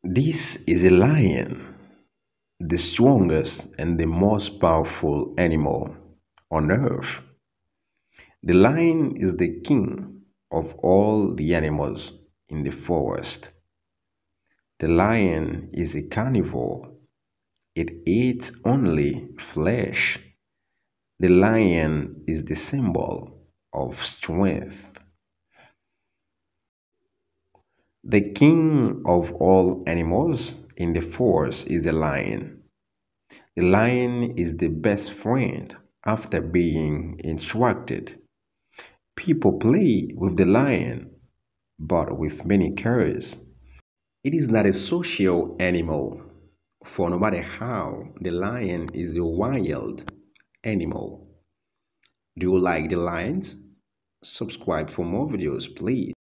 This is a lion, the strongest and the most powerful animal on earth. The lion is the king of all the animals in the forest. The lion is a carnivore. It eats only flesh. The lion is the symbol of strength. The king of all animals in the forest is the lion. The lion is the best friend after being instructed. People play with the lion, but with many cares. It is not a social animal, for no matter how, the lion is a wild animal. Do you like the lions? Subscribe for more videos, please.